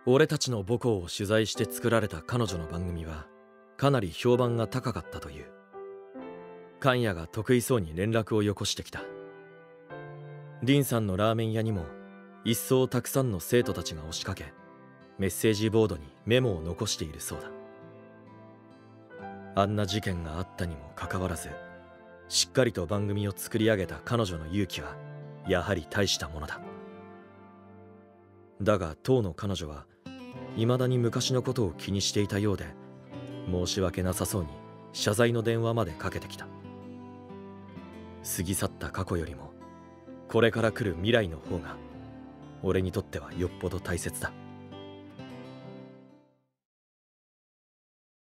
俺たちの母校を取材して作られた彼女の番組はかなり評判が高かったという。カンヤが得意そうに連絡をよこしてきた。リンさんのラーメン屋にも一層たくさんの生徒たちが押しかけ、メッセージボードにメモを残しているそうだ。あんな事件があったにもかかわらず、しっかりと番組を作り上げた彼女の勇気はやはり大したものだ。だが当の彼女は未だに昔のことを気にしていたようで、申し訳なさそうに謝罪の電話までかけてきた。過ぎ去った過去よりもこれから来る未来の方が俺にとってはよっぽど大切だ。